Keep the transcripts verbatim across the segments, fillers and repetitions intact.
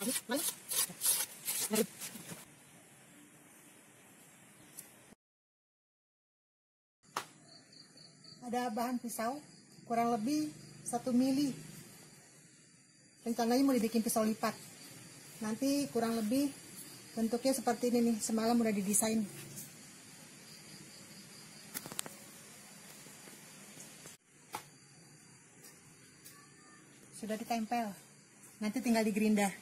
Ada bahan pisau kurang lebih satu mili. Rencananya mau dibikin pisau lipat. Nanti kurang lebih bentuknya seperti ini nih. Semalam udah didesain. Sudah ditempel. Nanti tinggal digerinda.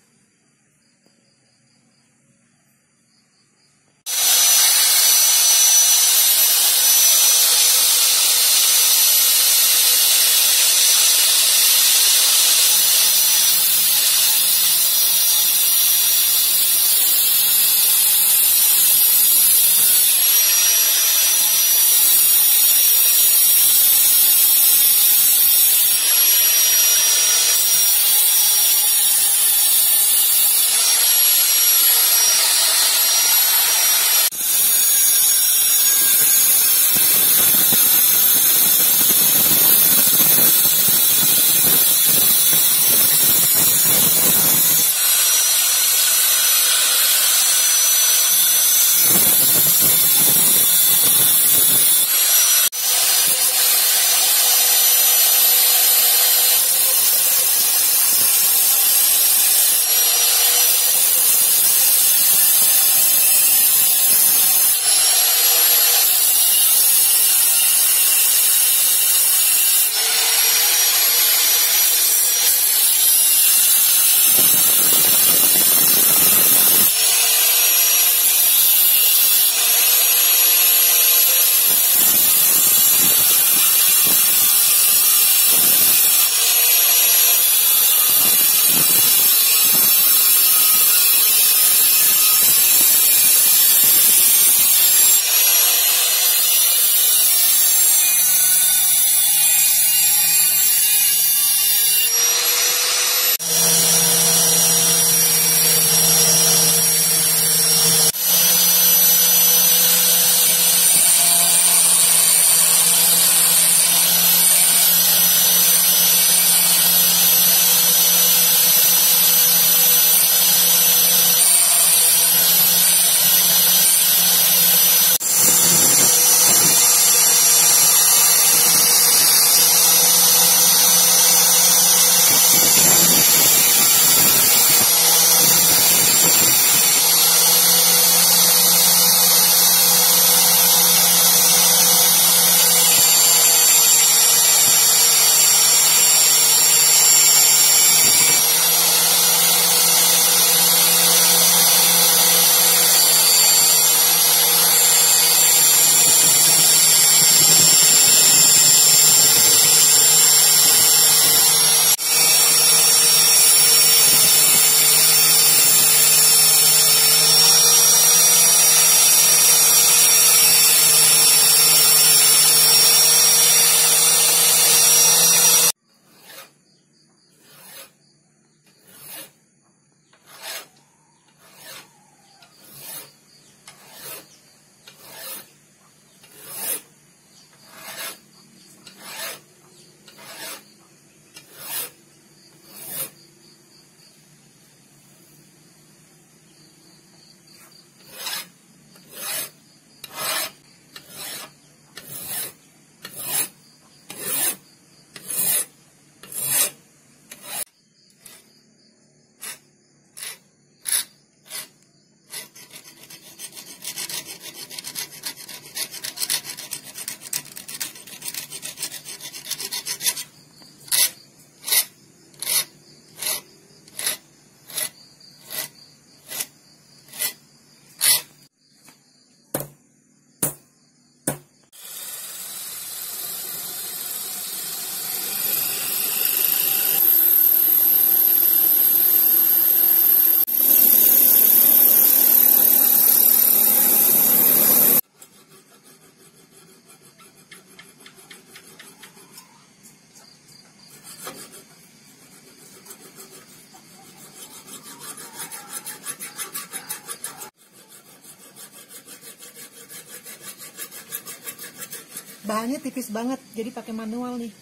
Bahannya tipis banget, jadi pakai manual nih.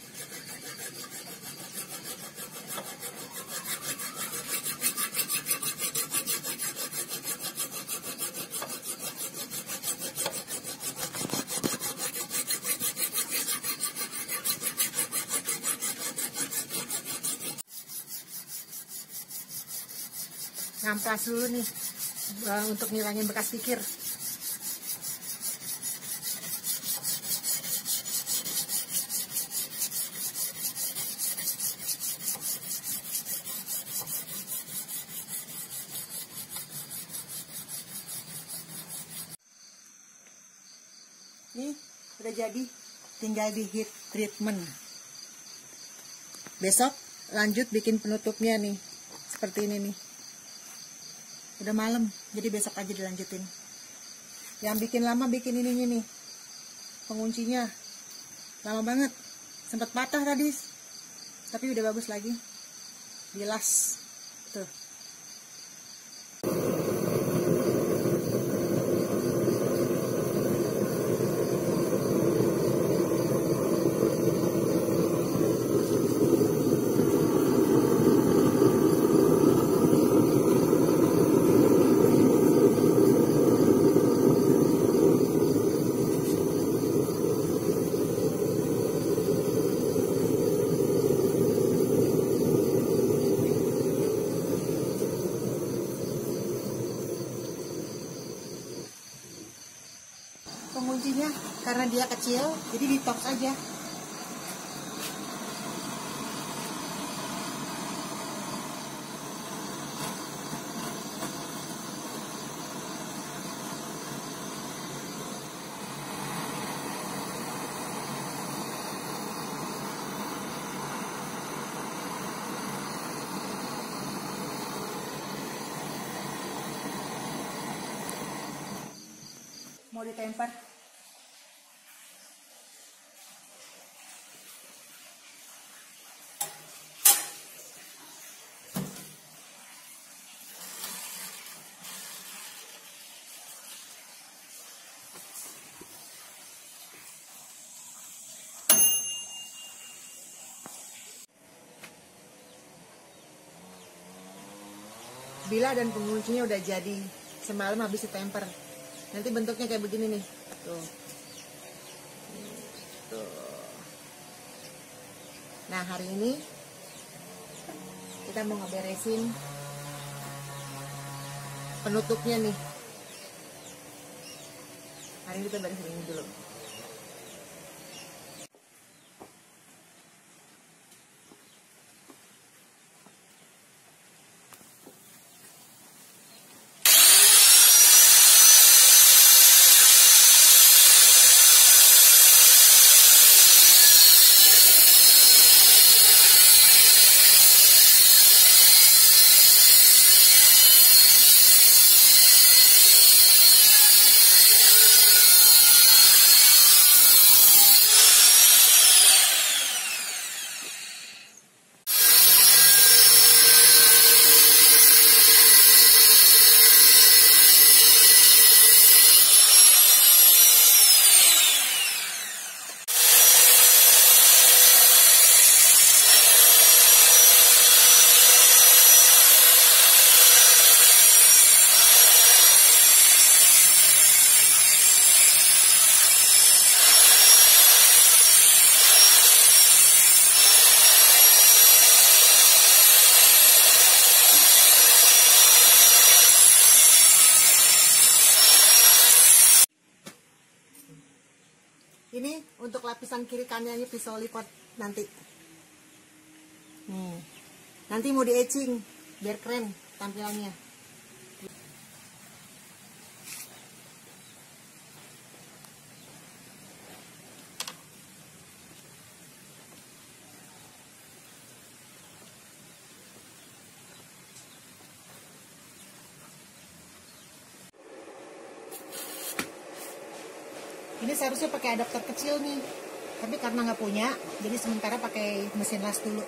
ngamplas dulu nih uh, untuk ngilangin bekas kikir. Ini udah jadi, tinggal di heat treatment. Besok lanjut bikin penutupnya nih, seperti ini nih. Udah malam, jadi besok aja dilanjutin. Yang bikin lama bikin ininya nih, penguncinya lama banget, sempat patah tadi, tapi udah bagus lagi. Bilas tuh. Penguncinya karena dia kecil, jadi di top aja. Mau ditemper. Bila dan penguncinya udah jadi, semalam habis ditemper. Nanti bentuknya kayak begini nih. Tuh. Tuh. Nah, hari ini kita mau ngeberesin penutupnya nih. Hari ini kita beresin ini dulu. Ini untuk lapisan kiri kanannya pisau lipat nanti. Nih. Nanti mau di etching biar keren tampilannya. Ini seharusnya pakai adapter kecil nih, tapi karena nggak punya, jadi sementara pakai mesin las dulu.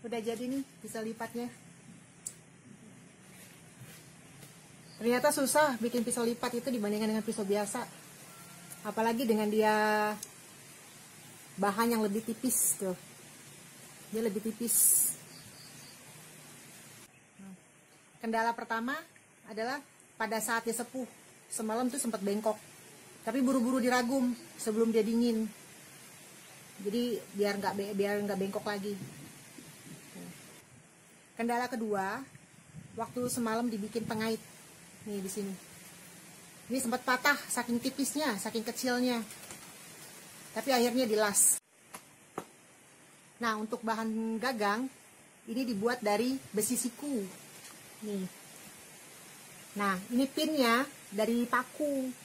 Udah jadi nih pisau lipatnya. Ternyata susah bikin pisau lipat itu dibandingkan dengan pisau biasa. Apalagi dengan dia bahan yang lebih tipis tuh. Dia lebih tipis. Kendala pertama adalah pada saat dia sepuh. Semalam tuh sempat bengkok. Tapi buru-buru diragum sebelum dia dingin. Jadi biar nggak biar nggak bengkok lagi. Kendala kedua, waktu semalam dibikin pengait. Nih di sini. Ini sempat patah saking tipisnya, saking kecilnya. Tapi akhirnya dilas. Nah, untuk bahan gagang ini dibuat dari besi siku. Nih. Nah, ini pinnya dari paku.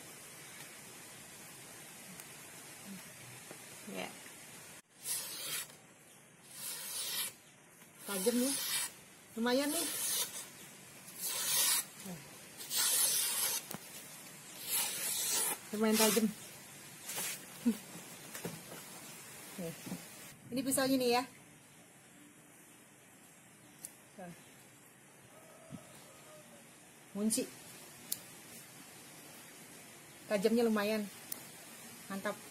Ya. Tajam nih. Lumayan nih. Lumayan tajam. Ini pisaunya nih ya. Kunci. Tajamnya lumayan. Mantap.